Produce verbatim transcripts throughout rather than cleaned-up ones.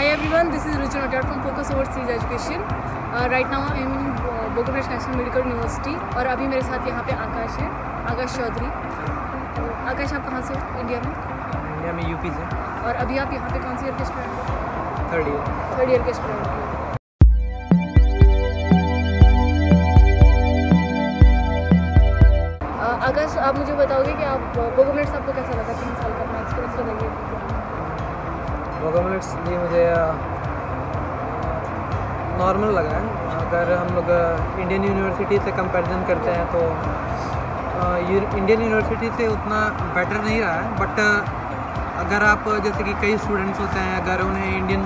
Hey everyone, this is Ruchi from Focus Overseas Education. Uh, right now I am in uh, Bogomolets National Medical University और अभी मेरे साथ यहाँ पे आकाश है, आकाश चौधरी। तो आकाश, आप कहाँ से हो इंडिया में? इंडिया में यूपी से। और अभी आप यहाँ पे कौन सी ईयर के स्टूडेंट हो? थर्ड ईयर थर्ड ईयर के स्टूडेंट हो। आकाश, आप मुझे बताओगे कि आप बोगोमोलेट्स आपको कैसा लगा? तीन साल का अपना एक्सपीरियंस बताइए। बोगोमोलेट्स लिए मुझे नॉर्मल लगा है। अगर हम लोग इंडियन यूनिवर्सिटी से कंपैरिजन करते हैं तो इंडियन यूनिवर्सिटी से उतना बेटर नहीं रहा है, बट अगर आप जैसे कि कई स्टूडेंट्स होते हैं, अगर उन्हें इंडियन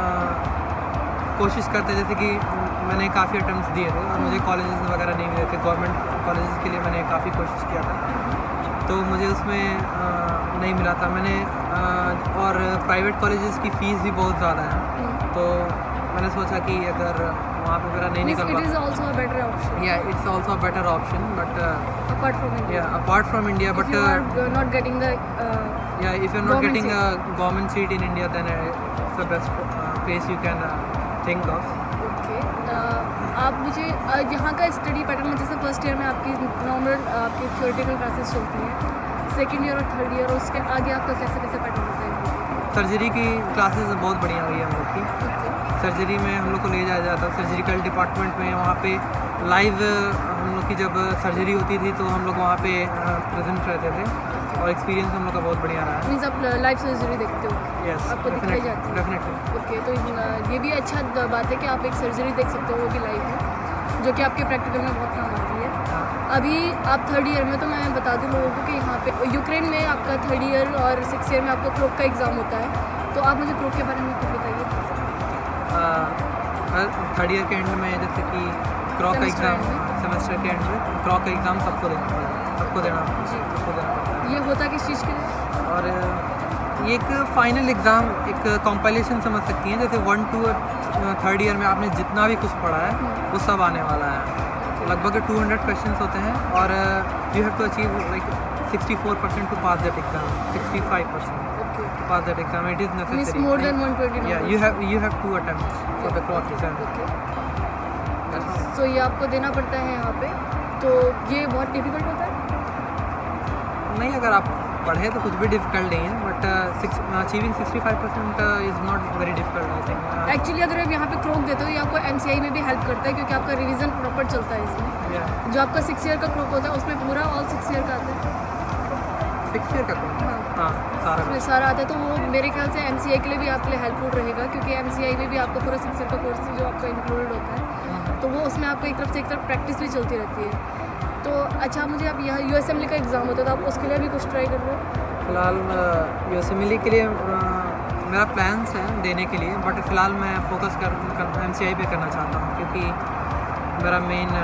कोशिश करते हैं, जैसे कि मैंने काफ़ी अटेम्प्ट्स दिए थे और मुझे कॉलेजेस वगैरह नहीं मिले थे, गवर्नमेंट कॉलेजेस के लिए मैंने काफ़ी कोशिश किया था तो मुझे उसमें आ, नहीं मिला था। मैंने आ, और प्राइवेट कॉलेजेस की फ़ीस भी बहुत ज़्यादा है, तो मैंने सोचा कि अगर वहाँ पे मेरा नहीं निकल पाता, या it's also a better option, but apart from India apart from India but not getting the या if you are not getting a government seat in India then it's the best place you can think of. आप मुझे यहाँ का study pattern में, जैसे first year में आपकी normal आपकी थियोरेटिकल क्लासेस चलती हैं, सेकेंड ईयर और थर्ड ईयर और उसके आगे आपका कैसे कैसे पैटर्न होता है? सर्जरी की क्लासेस बहुत बढ़िया हुई है हम लोग की। सर्जरी में हम लोग को ले जाया जाता है सर्जिकल डिपार्टमेंट में, वहाँ पे लाइव हम लोग की जब सर्जरी होती थी तो हम लोग वहाँ पे प्रेजेंट रहते थे और एक्सपीरियंस हम लोग का बहुत बढ़िया रहा है। मीन्स आप लाइव सर्जरी देखते हो? यस, आपको दिखाई जाती है? डेफिनेटली। ओके, तो ये भी अच्छा बात है कि आप एक सर्जरी देख सकते हो, वो भी लाइव है, जो कि आपके प्रैक्टिकल में बहुत काम आती है। अभी आप थर्ड ईयर में, तो मैं बता दूं लोगों को कि यहाँ पे यूक्रेन में आपका थर्ड ईयर और सिक्स ईयर में आपका क्रोक का एग्ज़ाम होता है, तो आप मुझे क्रोक के बारे में कुछ बताइए। थर्ड ईयर के एंड में जैसे कि क्रॉक का एग्ज़ाम, सेमेस्टर के एंड में क्रॉक का एग्ज़ाम सबको देना पड़ता है, सबको देना जी सबको देना पड़ता है। ये होता किस चीज़ के लिए? और ये एक फाइनल एग्ज़ाम, एक कॉम्पाइलेशन समझ सकती हैं, जैसे वन टू थर्ड ईयर में आपने जितना भी कुछ पढ़ा है वो सब आने वाला है। लगभग टू हंड्रेड क्वेश्चंस होते हैं और you have to achieve like sixty four percent to pass that exam, sixty five percent to pass that exam. It is necessary. It's more than one twenty. Yeah, you have you have two attempts for the Krok exam. So ये आपको देना पड़ता है यहाँ पे, तो ये बहुत डिफिकल्ट होता है? नहीं, अगर आप पढ़े तो कुछ भी डिफिकल्ट नहीं है, but achieving sixty five percent is not very difficult I think. Actually अगर आप यहाँ पे क्रोक देते हो, ये आपको एम सी आई में भी हेल्प करता है क्योंकि आपका रिवीजन प्रॉपर चलता है इसमें। yeah. जो आपका सिक्स ईयर का क्रोक होता है उसमें पूरा ऑल सिक्स ईयर का आता है। सिक्स ईयर का क्रोक? हाँ हाँ, सारा उसमें सारा आता है, तो वो मेरे ख्याल से एम सी आई के लिए भी आपके लिए हेल्पफुल रहेगा, क्योंकि एम सी आई में भी आपका पूरा सिक्स ईयर का कोर्स जो आपका इंक्लूडेड होता है, तो वो उसमें आपको एक तरफ से एक तरफ प्रैक्टिस भी चलती रहती है। तो अच्छा, मुझे आप यहाँ यू एस एम एल का एग्ज़ाम होता था, आप उसके लिए भी कुछ ट्राई कर रहे हो? फ़िलहाल यू एस एम एल के लिए मेरा प्लान्स है देने के लिए, बट फ़िलहाल मैं फोकस कर एम सी आई पे करना चाहता हूँ क्योंकि मेरा मेन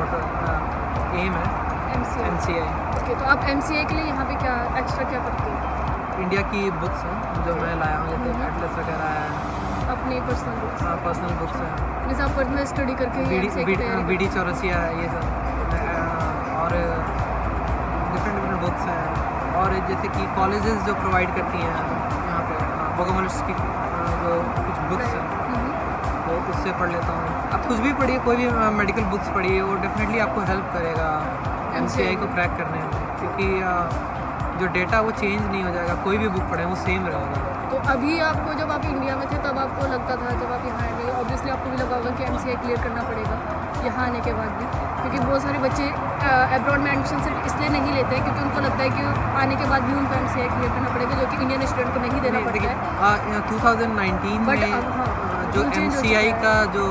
एम है एम सी आई। ओके, तो आप एम सी आई के लिए यहाँ पे क्या एक्स्ट्रा क्या करते हो? इंडिया की बुक्स हैं जो मैं लाया हूँ, जैसे एटलस वगैरह है, अपनी पर्सनल बुक्स? हाँ, पर्सनल बुक्स हैं। जैसे आप पर्सनल स्टडी करके बी डी चौरसिया है, ये सब, और डिफरेंट डिफरेंट बुक्स हैं। और जैसे कि कॉलेजेस जो प्रोवाइड करती हैं यहाँ पे बोगोमोलेट्स की जो कुछ बुक्स हैं वो उससे पढ़ लेता हूँ। आप कुछ भी पढ़िए, कोई भी मेडिकल बुक्स पढ़िए, वो डेफिनेटली आपको हेल्प करेगा एम सी आई को क्रैक करने में, क्योंकि जो डेटा वो चेंज नहीं हो जाएगा, कोई भी बुक पढ़े वो सेम रहेगा। तो अभी आपको, जब आप इंडिया में थे तब आपको लगता था, जब आप यहाँ आए ऑब्वियसली आपको भी लगा होगा कि एम सी आई क्लियर करना पड़ेगा यहाँ आने के बाद भी, क्योंकि बहुत सारे बच्चे एब्रॉड में एडमिशन सिर्फ इसलिए नहीं लेते हैं क्योंकि उनको लगता है कि आने के बाद भी उनको एम सी आई क्लियर करना पड़ेगा, जो कि इंडियन स्टूडेंट को नहीं देना पड़ता है। टू थाउजेंड नाइनटीन में हाँ, जो एम सी आई का जो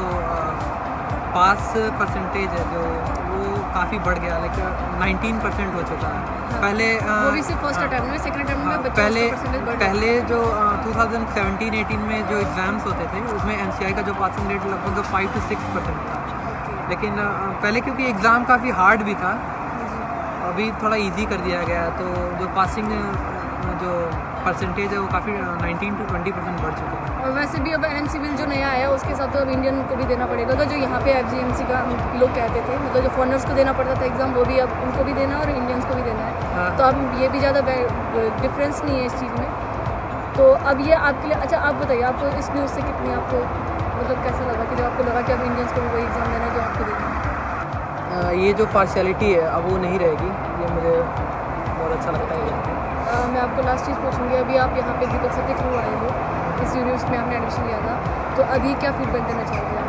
पास परसेंटेज है जो वो काफ़ी बढ़ गया, लाइक नाइनटीन परसेंट हो चुका है। हाँ, पहले वो भी सिर्फ फर्स्ट अटेम्प्ट में, सेकंड अटेम्प्ट में बच्चों पहले का पहले जो टू थाउजेंड सेवेंटीन एटीन में जो एग्ज़ाम्स होते थे उसमें एम सी आई का जो पासिंग रेट लगभग फाइव टू सिक्स परसेंट था, लेकिन पहले क्योंकि एग्ज़ाम काफ़ी हार्ड भी था, अभी थोड़ा इजी कर दिया गया, तो जो पासिंग जो परसेंटेज है वो काफ़ी नाइनटीन टू ट्वेंटी परसेंट बढ़ चुका है। और वैसे भी अब एन सी बिल जो नया आया उसके साथ तो अब इंडियन को भी देना पड़ेगा, तो जो यहाँ पे एफ जी एम सी का लोग कहते थे, मतलब जो फॉरनर्स को देना पड़ता था एग्ज़ाम, वो भी अब उनको भी देना और इंडियंस को भी देना है। हाँ। तो अब ये भी ज़्यादा डिफरेंस नहीं है इस चीज़ में। तो अब ये आपके लिए, अच्छा आप बताइए, आपको इस न्यूज़ से कितनी आपको मतलब कैसा लगा कि जब आपको लगा कि अब इंडियंस को भी वही एग्ज़ाम देना है जो आपको देना है? ये जो पार्शियलिटी है अब वो नहीं रहेगी, ये मुझे बहुत अच्छा लगता है। uh, मैं आपको लास्ट चीज़ पूछूंगी, अभी आप यहाँ पे दीपक सर के थ्रू आए हो, इस यूनिवर्सिटी में आपने एडमिशन लिया था, तो अभी क्या फीडबैक देना चाहोगे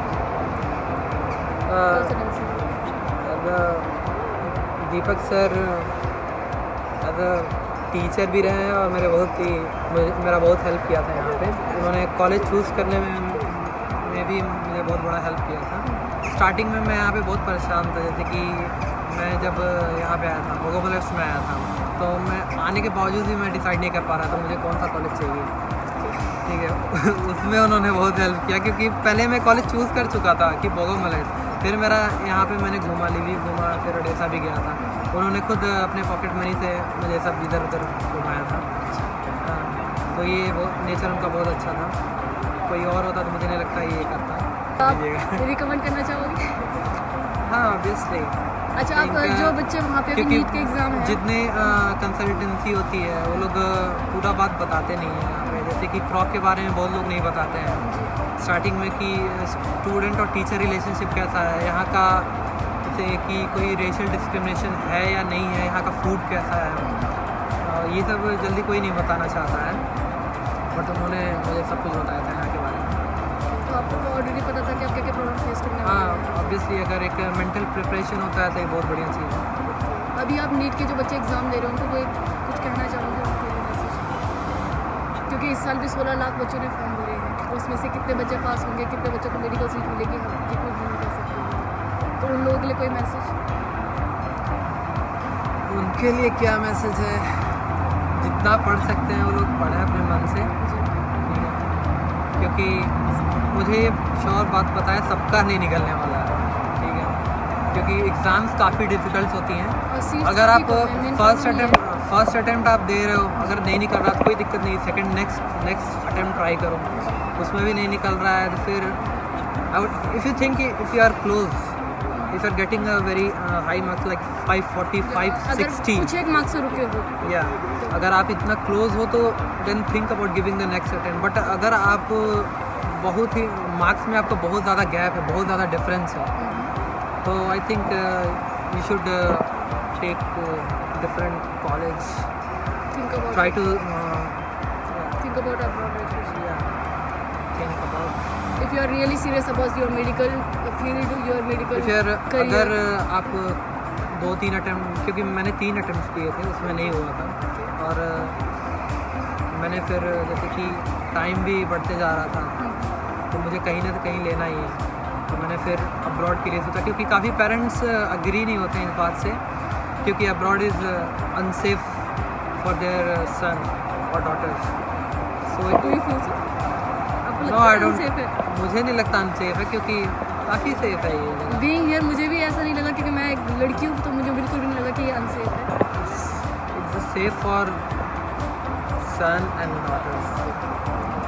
आप? Deepak sir as a teacher भी रहे हैं और मेरे बहुत ही मेरा बहुत हेल्प किया था यहाँ पे। उन्होंने कॉलेज चूज़ करने में में भी मुझे बहुत बड़ा हेल्प किया था। स्टार्टिंग में मैं यहाँ पे बहुत परेशान था, जैसे कि मैं जब यहाँ पे आया था, बोगोमोलेट्स में आया था, तो मैं आने के बावजूद भी मैं डिसाइड नहीं कर पा रहा था मुझे कौन सा कॉलेज चाहिए, ठीक है। उसमें उन्होंने बहुत हेल्प किया, क्योंकि पहले मैं कॉलेज चूज़ कर चुका था कि बोगोमोलेट्स, फिर मेरा यहाँ पे मैंने घूमा, लिवी घूमा, फिर ओडेसा भी गया था। उन्होंने खुद अपने पॉकेट मनी से मुझे सब इधर उधर घुमाया था। तो ये वो नेचर उनका बहुत अच्छा था। कोई और होता तो मुझे नहीं लगता ये करता। आप रिकमेंड करना चाहोगे? हाँ, ऑब्वियसली। अच्छा, आप जो बच्चे वहाँ पे अभी नीट के एग्ज़ाम है, जितने कंसल्टेंसी होती है वो लोग पूरा बात बताते नहीं हैं यहाँ पे। जैसे कि क्रॉक के बारे में बहुत लोग नहीं बताते हैं स्टार्टिंग में कि स्टूडेंट और टीचर रिलेशनशिप कैसा है यहाँ का, जैसे कि कोई रेशियल डिस्क्रिमिनेशन है या नहीं है, यहाँ का फूड कैसा है, ये सब जल्दी कोई नहीं बताना चाहता है, बट उन्होंने मुझे सब कुछ बताया था यहाँ के बारे में। तो आपको ऑलरेडी पता था कि आप क्या क्या प्रॉब्लम फेस करने वाले हैं? हाँ, ऑब्वियसली अगर एक मेंटल प्रिपरेशन होता है तो ये बहुत बढ़िया चीज़ है। अभी आप नीट के जो बच्चे एग्ज़ाम दे रहे हैं उनको कोई कुछ कहना चाहोगे उनके लिए मैसेज? क्योंकि इस साल भी सोलह लाख बच्चों ने फॉर्म भरे हैं, तो उसमें से कितने बच्चे पास होंगे, कितने बच्चों को मेडिकल सीट मिलेगी, हम ये कुछ नहीं कह सकते, तो उन लोगों के लिए कोई मैसेज? उनके लिए क्या मैसेज है, जितना पढ़ सकते हैं वो लोग पढ़ें अपने मन से, ठीक है, क्योंकि मुझे श्योर बात पता है सबका नहीं निकलने वाला है, ठीक है, क्योंकि एग्ज़ाम्स काफ़ी डिफ़िकल्ट होती हैं। अगर आप फर्स्ट अटैम्प्ट फर्स्ट अटैम्प्ट आप दे रहे हो, अगर नहीं निकल रहा तो कोई दिक्कत नहीं, second next next attempt try करो, उसमें भी नहीं निकल रहा है तो फिर if you think if you are close, if you are getting a very high marks like five forty, five sixty, कुछ एक मार्क्स से रुके हो, या अगर आप इतना क्लोज हो तो then think about giving the next attempt. But अगर आप बहुत ही मार्क्स में आपका बहुत ज़्यादा गैप है, बहुत ज़्यादा डिफरेंस है, तो I think you should take different college, try to think about abroad education. Yeah, think about if you are really serious about your medical field, your medical फिर career. अगर आप दो तीन अटैम्प्ट, क्योंकि मैंने तीन अटैम्प्ट किए थे उसमें नहीं हुआ था, और मैंने फिर जैसे कि टाइम भी बढ़ते जा रहा था तो मुझे कहीं ना कहीं लेना ही है, तो मैंने फिर अब्रॉड के लिए सोचा, क्योंकि काफ़ी पेरेंट्स अग्री नहीं होते हैं इस बात से, क्योंकि abroad is unsafe for their son और daughters. So no, I don't, मुझे नहीं लगता अनसेफ है, क्योंकि काफ़ी सेफ है ये जगह। बीइंग हियर मुझे भी ऐसा नहीं लगा, क्योंकि मैं एक लड़की हूँ, तो मुझे बिल्कुल भी नहीं लगा कि ये अनसेफ है। It's safe for son and daughters.